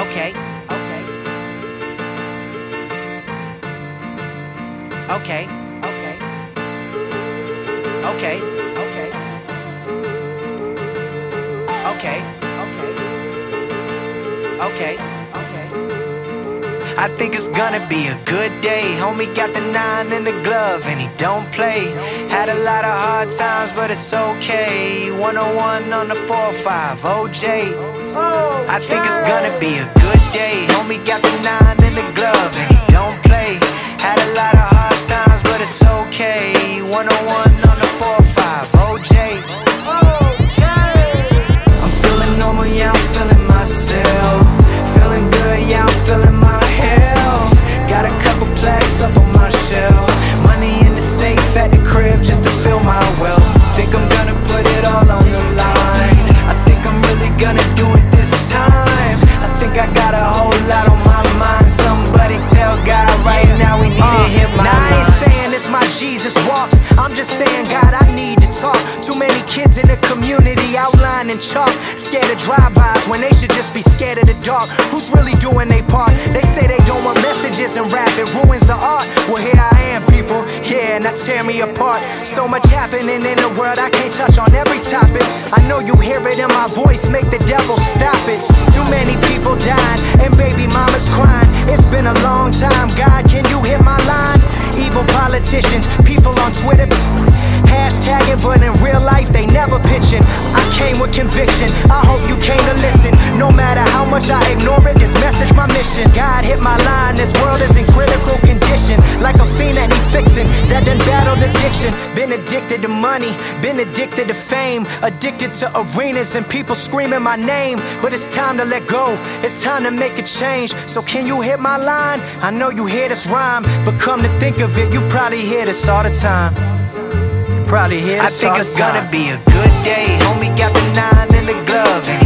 Okay, okay, okay, okay, okay, okay, okay, okay, okay, okay. I think it's gonna be a good day. Homie got the 9 in the glove and he don't play. Had a lot of hard times, but it's okay. 101 on the 4-5, OJ. I think it's gonna be a good day. Homie got the 9 in the glove and he don't play. Had a lot of hard times, but it's okay. 101 on the 4-5, OJ. I'm feeling normal, yeah, I'm feeling myself. Feeling good, yeah, I'm feeling my health. Got a couple plaques up on my shelf. Money in the safe at the crib just to fill my wealth. Think I'm gonna put it all on the line. I think I'm really gonna do it this time. I think I got a whole lot on my mind. Somebody tell God right now we need to hit my line. I ain't saying it's my Jesus walks, I'm just saying, God, I need to talk. Too many kids in the community outlining chalk, scared of drive-bys when they should just be scared of the dark. Who's really doing their part? They say they don't want messages and rap, it ruins the art. Well, here I am, people, yeah, not tear me apart. So much happening in the world, I can't touch on every topic. I know you hear it in my voice, make the devil stop it. Too many people dying and baby mamas crying. It's been a long time, God, can you hit my line? Evil politicians, people on Twitter hashtagging, but in real life they never pitching. I came with conviction, I hope you came to listen. No matter how much I ignore it, this message my mission. God hit my line, this world is in critical condition. Like a fiend that he fixing, that done battled addiction. Been addicted to money, been addicted to fame, addicted to arenas and people screaming my name. But it's time to let go, it's time to make a change. So can you hit my line? I know you hear this rhyme, but come to think of it, you probably hear this all the time. Probably hear this all the time. I think it's gonna be a good day. Homie got the 9 in the glove and